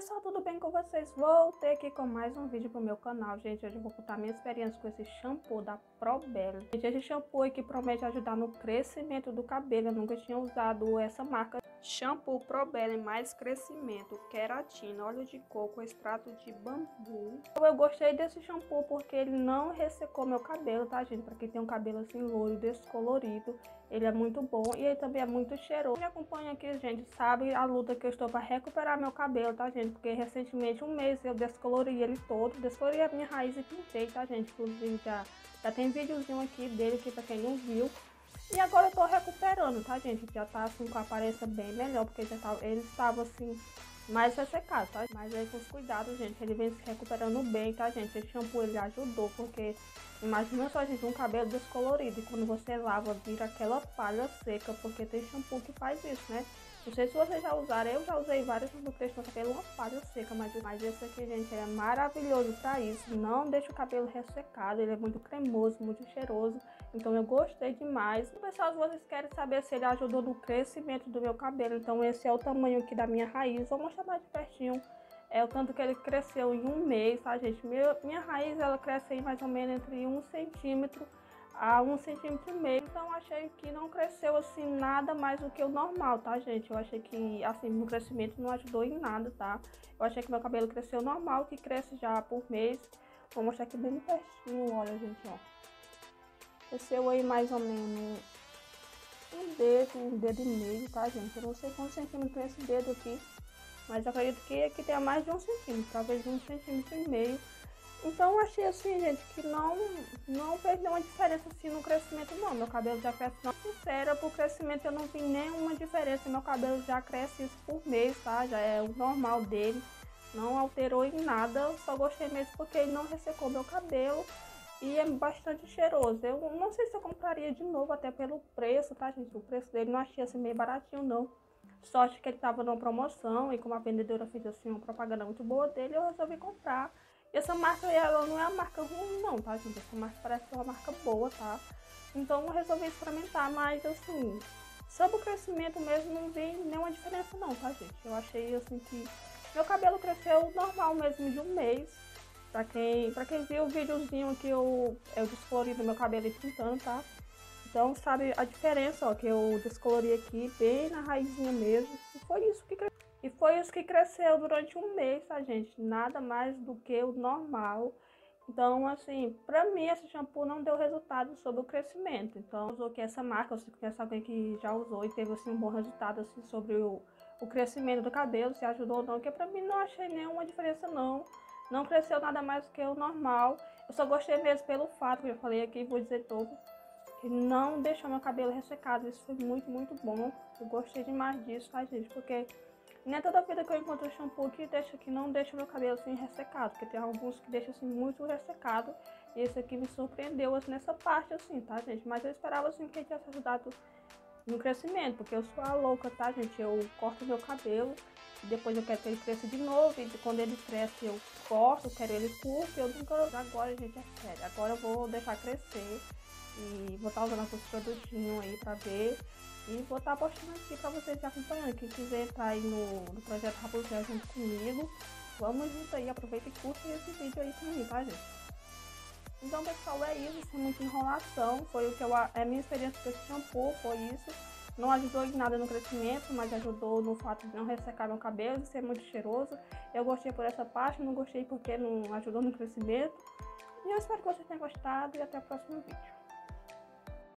pessoal, tudo bem com vocês? Voltei aqui com mais um vídeo pro meu canal, gente. Hoje eu vou contar minha experiência com esse shampoo da Probelo. Gente, esse shampoo aqui promete ajudar no crescimento do cabelo. Eu nunca tinha usado essa marca. Shampoo Probelo mais crescimento, queratina, óleo de coco, extrato de bambu. Eu gostei desse shampoo porque ele não ressecou meu cabelo, tá, gente? Pra quem tem um cabelo assim loiro, descolorido, ele é muito bom e ele também é muito cheiroso. Quem me acompanha aqui, gente, sabe a luta que eu estou para recuperar meu cabelo, tá, gente? Porque recentemente, um mês, eu descolori ele todo, descolori a minha raiz e pintei, tá, gente? Inclusive já tem videozinho aqui dele, aqui pra quem não viu. E agora eu tô recuperando, tá, gente? Já tá assim com a aparência bem melhor, porque ele estava assim mais ressecado, tá? Mas aí com os cuidados, gente, ele vem se recuperando bem, tá, gente? Esse shampoo ele ajudou, porque imagina só, gente, um cabelo descolorido e quando você lava vira aquela palha seca, porque tem shampoo que faz isso, né? Não sei se vocês já usaram, eu já usei vários shampoos que deixam o cabelo uma palha seca, mas esse aqui, gente, é maravilhoso pra isso. Não deixa o cabelo ressecado, ele é muito cremoso, muito cheiroso, então eu gostei demais. Pessoal, se vocês querem saber se ele ajudou no crescimento do meu cabelo, então esse é o tamanho aqui da minha raiz, vou mostrar mais de pertinho. É o tanto que ele cresceu em um mês, tá, gente? Minha raiz, ela cresce aí mais ou menos entre 1 centímetro a 1,5 centímetros. Então achei que não cresceu assim nada mais do que o normal, tá, gente? Eu achei que assim no crescimento não ajudou em nada, tá? Eu achei que meu cabelo cresceu normal, que cresce já por mês. Vou mostrar aqui bem pertinho, olha, gente, ó. Cresceu aí mais ou menos um dedo e meio, tá, gente? Eu não sei quantos centímetros é esse dedo aqui, mas acredito que aqui tenha mais de 1 centímetro, talvez 1,5 centímetros. Então eu achei assim, gente, que não fez nenhuma diferença assim no crescimento não. Meu cabelo já cresce, não, sincera, pro crescimento eu não vi nenhuma diferença. Meu cabelo já cresce isso por mês, tá? Já é o normal dele, não alterou em nada. Só gostei mesmo porque ele não ressecou meu cabelo e é bastante cheiroso. Eu não sei se eu compraria de novo, até pelo preço, tá, gente? O preço dele não achei assim meio baratinho não. Sorte que ele tava numa promoção e como a vendedora fez assim uma propaganda muito boa dele, eu resolvi comprar. E essa marca, ela não é uma marca ruim não, tá, gente? Essa marca parece ser uma marca boa, tá? Então eu resolvi experimentar, mas assim, sobre o crescimento mesmo, não vi nenhuma diferença não, tá, gente? Eu achei assim que meu cabelo cresceu normal mesmo de um mês. Pra quem viu o videozinho que eu descolori meu cabelo e pintando, tá? Então sabe a diferença, ó, que eu descolori aqui bem na raizinha mesmo. E foi isso que cresceu. E foi isso que cresceu durante um mês, tá, gente? Nada mais do que o normal. Então, assim, pra mim esse shampoo não deu resultado sobre o crescimento. Então, usou que essa marca, se conhece alguém que já usou e teve, assim, um bom resultado, assim, sobre o crescimento do cabelo, se ajudou ou não, porque pra mim não achei nenhuma diferença, não. Não cresceu nada mais do que o normal. Eu só gostei mesmo pelo fato, que eu falei aqui, vou dizer todo, que não deixou meu cabelo ressecado. Isso foi muito, muito bom. Eu gostei demais disso, tá, gente? Porque nem é toda vida que eu encontro shampoo que não deixa meu cabelo assim ressecado, porque tem alguns que deixam assim muito ressecado, e esse aqui me surpreendeu assim, nessa parte assim, tá, gente? Mas eu esperava assim que ele tivesse ajudado no crescimento, porque eu sou a louca, tá, gente? Eu corto meu cabelo, e depois eu quero que ele cresça de novo, e quando ele cresce eu corto, eu quero ele curto, eu nunca... Agora, gente, é sério, agora eu vou deixar crescer, e vou estar usando esses produtinhos aí pra ver. E vou estar postando aqui pra vocês acompanhando. Quem quiser entrar aí no projeto Rapunzel junto comigo, vamos junto aí, aproveita e curte esse vídeo aí comigo, tá, gente? Então, pessoal, é isso, sem muita enrolação. Foi o que a minha experiência com esse shampoo, foi isso. Não ajudou em nada no crescimento, mas ajudou no fato de não ressecar meu cabelo, de ser muito cheiroso. Eu gostei por essa parte, não gostei porque não ajudou no crescimento. E eu espero que vocês tenham gostado e até o próximo vídeo.